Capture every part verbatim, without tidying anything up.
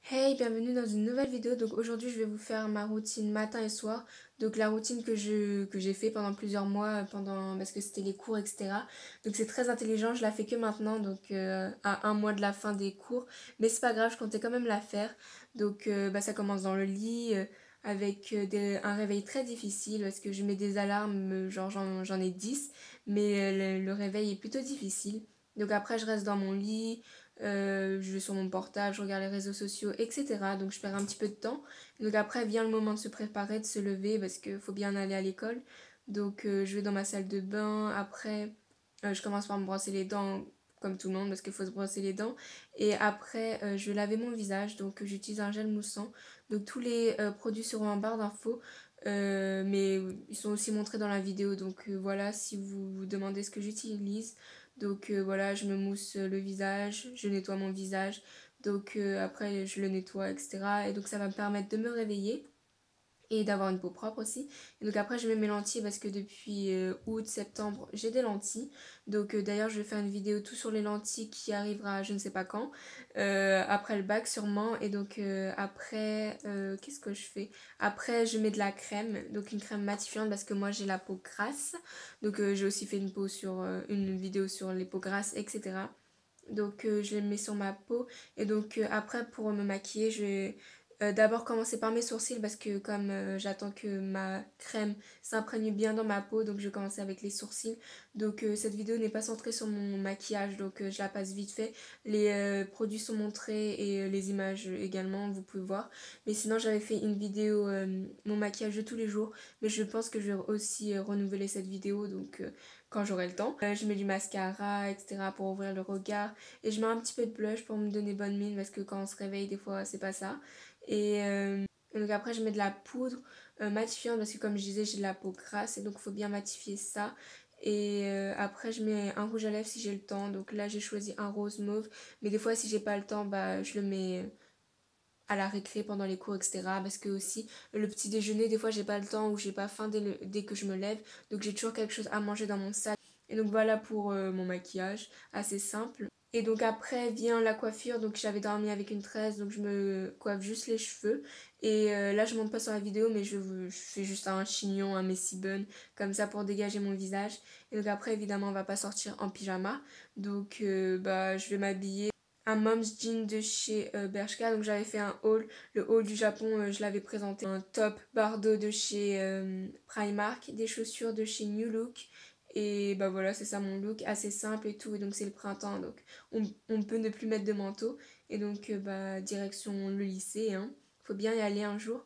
Hey, bienvenue dans une nouvelle vidéo. Donc aujourd'hui, je vais vous faire ma routine matin et soir. Donc la routine que je que j'ai fait pendant plusieurs mois, pendant parce que c'était les cours, et cetera. Donc c'est très intelligent. Je la fais que maintenant, donc euh, à un mois de la fin des cours. Mais c'est pas grave, je comptais quand même la faire. Donc euh, bah, ça commence dans le lit. euh, avec euh, des- un réveil très difficile parce que je mets des alarmes, euh, genre j'en j'en ai dix, mais euh, le, le réveil est plutôt difficile. Donc après je reste dans mon lit, euh, je vais sur mon portable, je regarde les réseaux sociaux, et cetera. Donc je perds un petit peu de temps. Donc après vient le moment de se préparer, de se lever parce qu'il faut bien aller à l'école. Donc euh, je vais dans ma salle de bain. Après, euh, je commence par me brosser les dents comme tout le monde parce qu'il faut se brosser les dents. Et après, euh, je vais laver mon visage. Donc euh, j'utilise un gel moussant. Donc tous les euh, produits seront en barre d'infos. Euh, mais ils sont aussi montrés dans la vidéo. Donc euh, voilà, si vous vous demandez ce que j'utilise. Donc euh, voilà, je me mousse le visage, je nettoie mon visage. Donc euh, après, je le nettoie, et cetera. Et donc ça va me permettre de me réveiller et d'avoir une peau propre aussi. Et donc après je mets mes lentilles parce que depuis euh, août, septembre, j'ai des lentilles. Donc euh, d'ailleurs je vais faire une vidéo tout sur les lentilles qui arrivera je ne sais pas quand. Euh, après le bac sûrement. Et donc euh, après, euh, qu'est-ce que je fais? Après je mets de la crème, donc une crème matifiante parce que moi j'ai la peau grasse. Donc euh, j'ai aussi fait une, peau sur, euh, une vidéo sur les peaux grasses, et cetera. Donc euh, je les mets sur ma peau. Et donc euh, après pour me maquiller, je vais euh, d'abord commencer par mes sourcils parce que comme euh, j'attends que ma crème s'imprègne bien dans ma peau, donc je vais commencer avec les sourcils. Donc euh, cette vidéo n'est pas centrée sur mon maquillage, donc euh, je la passe vite fait. Les euh, produits sont montrés et euh, les images également, vous pouvez voir. Mais sinon j'avais fait une vidéo, euh, mon maquillage de tous les jours, mais je pense que je vais aussi euh, renouveler cette vidéo, donc euh, quand j'aurai le temps. Euh, je mets du mascara, et cetera pour ouvrir le regard. Et je mets un petit peu de blush pour me donner bonne mine parce que quand on se réveille, des fois, c'est pas ça. Et, euh, et donc après, je mets de la poudre euh, matifiante parce que comme je disais, j'ai de la peau grasse et donc il faut bien matifier ça. Et euh, après, je mets un rouge à lèvres si j'ai le temps. Donc là, j'ai choisi un rose mauve. Mais des fois, si j'ai pas le temps, bah, je le mets à la récré pendant les cours, et cetera. Parce que aussi, le petit déjeuner, des fois, j'ai pas le temps ou j'ai pas faim dès, le- dès que je me lève. Donc j'ai toujours quelque chose à manger dans mon sac. Et donc voilà pour euh, mon maquillage, assez simple. Et donc après vient la coiffure, donc j'avais dormi avec une tresse, donc je me coiffe juste les cheveux. Et euh, là je monte pas sur la vidéo, mais je, je fais juste un chignon, un messy bun, comme ça pour dégager mon visage. Et donc après évidemment on va pas sortir en pyjama, donc euh, bah je vais m'habiller. Un mom's jean de chez euh, Bershka, donc j'avais fait un haul, le haul du Japon, euh, je l'avais présenté. Un top Bardo de chez euh, Primark, des chaussures de chez New Look. Et bah voilà, c'est ça mon look, assez simple et tout. Et donc c'est le printemps, donc on, on peut ne plus mettre de manteau. Et donc euh, bah direction le lycée, hein. Faut bien y aller un jour.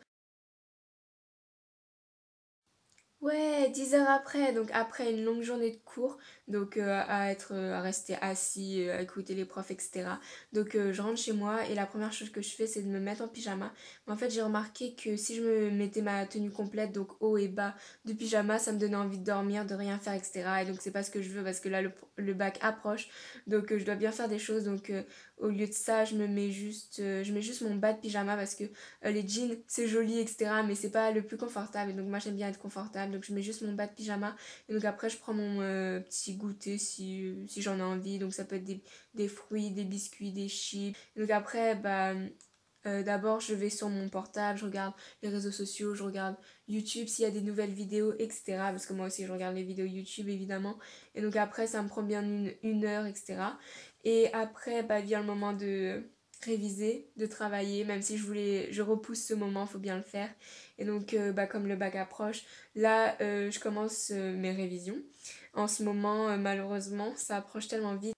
Ouais, dix heures après, donc après une longue journée de cours, donc euh, à être euh, à rester assis, euh, à écouter les profs, et cetera. Donc euh, je rentre chez moi et la première chose que je fais c'est de me mettre en pyjama. Mais en fait j'ai remarqué que si je me mettais ma tenue complète, donc haut et bas du pyjama, ça me donnait envie de dormir, de rien faire, et cetera. Et donc c'est pas ce que je veux parce que là le, le bac approche, donc euh, je dois bien faire des choses. Donc euh, au lieu de ça, je me mets juste, euh, je mets juste mon bas de pyjama parce que euh, les jeans, c'est joli, et cetera. Mais c'est pas le plus confortable. Et donc moi j'aime bien être confortable. Donc je mets juste mon bas de pyjama. Et donc après je prends mon euh, petit goûter si, euh, si j'en ai envie. Donc ça peut être des, des fruits, des biscuits, des chips. Et donc après, bah, euh, d'abord je vais sur mon portable, je regarde les réseaux sociaux, je regarde YouTube s'il y a des nouvelles vidéos, et cetera. Parce que moi aussi je regarde les vidéos YouTube évidemment. Et donc après ça me prend bien une, une heure, et cetera. Et après, bah, vient le moment de réviser, de travailler, même si je voulais, je repousse ce moment, faut bien le faire. Et donc, euh, bah, comme le bac approche, là, euh, je commence euh, mes révisions. En ce moment, euh, malheureusement, ça approche tellement vite.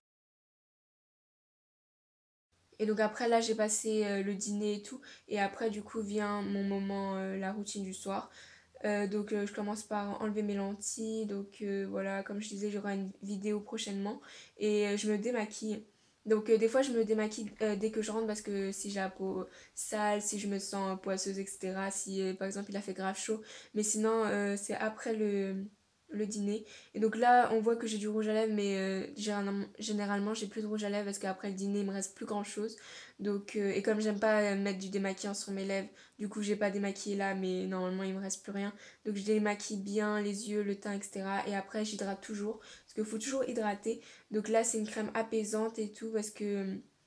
Et donc après, là, j'ai passé euh, le dîner et tout. Et après, du coup, vient mon moment, euh, la routine du soir. Euh, donc, euh, je commence par enlever mes lentilles. Donc, euh, voilà, comme je disais, j'aurai une vidéo prochainement. Et euh, je me démaquille. Donc, euh, des fois, je me démaquille euh, dès que je rentre parce que si j'ai la peau sale, si je me sens poisseuse, et cetera. Si, euh, par exemple, il a fait grave chaud. Mais sinon, euh, c'est après le, le dîner. Et donc là, on voit que j'ai du rouge à lèvres, mais euh, généralement, généralement, j'ai plus de rouge à lèvres parce qu'après le dîner, il me reste plus grand chose. Donc, euh, et comme j'aime pas euh, mettre du démaquillant sur mes lèvres, du coup, j'ai pas démaquillé là, mais normalement, il me reste plus rien. Donc, je démaquille bien les yeux, le teint, et cetera. Et après, j'hydrate toujours parce qu'il faut toujours hydrater. Donc là, c'est une crème apaisante et tout parce que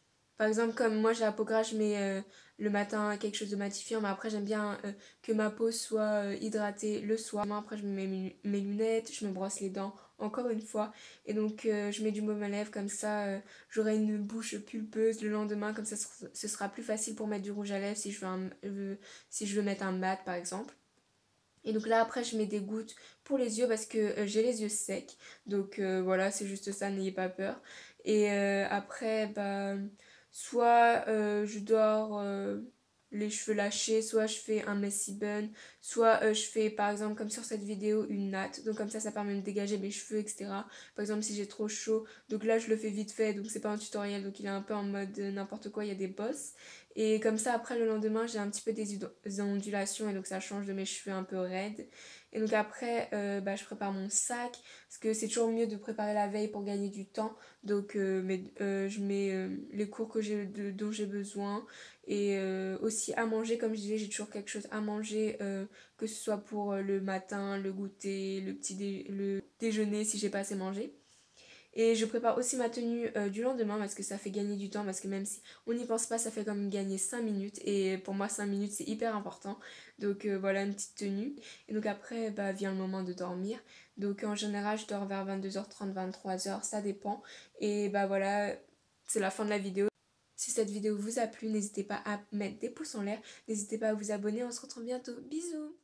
Par exemple, comme moi j'ai la peau grasse, je mets euh, le matin quelque chose de matifiant, mais après j'aime bien euh, que ma peau soit euh, hydratée le soir. Après je mets mes, mes lunettes, je me brosse les dents encore une fois, et donc euh, je mets du baume à lèvres, comme ça euh, j'aurai une bouche pulpeuse le lendemain, comme ça ce sera plus facile pour mettre du rouge à lèvres si je veux, un, euh, si je veux mettre un mat par exemple. Et donc là après je mets des gouttes pour les yeux parce que euh, j'ai les yeux secs. Donc euh, voilà, c'est juste ça, n'ayez pas peur. Et euh, après, bah, soit euh, je dors euh, les cheveux lâchés, soit je fais un messy bun, soit euh, je fais par exemple comme sur cette vidéo une natte. Donc comme ça, ça permet de dégager mes cheveux, et cetera. Par exemple si j'ai trop chaud, donc là je le fais vite fait, donc c'est pas un tutoriel, donc il est un peu en mode euh, n'importe quoi, il y a des bosses. Et comme ça, après le lendemain, j'ai un petit peu des ondulations et donc ça change de mes cheveux un peu raides. Et donc après, euh, bah, je prépare mon sac parce que c'est toujours mieux de préparer la veille pour gagner du temps. Donc euh, mais, euh, je mets euh, les cours que j'ai, de, dont j'ai besoin et euh, aussi à manger. Comme je disais, j'ai toujours quelque chose à manger, euh, que ce soit pour le matin, le goûter, le petit dé- le déjeuner si j'ai pas assez mangé. Et je prépare aussi ma tenue euh, du lendemain parce que ça fait gagner du temps, parce que même si on n'y pense pas, ça fait quand même gagner cinq minutes. Et pour moi, cinq minutes, c'est hyper important. Donc euh, voilà, une petite tenue. Et donc après, bah, vient le moment de dormir. Donc en général, je dors vers vingt-deux heures trente, vingt-trois heures, ça dépend. Et bah voilà, c'est la fin de la vidéo. Si cette vidéo vous a plu, n'hésitez pas à mettre des pouces en l'air. N'hésitez pas à vous abonner, on se retrouve bientôt. Bisous!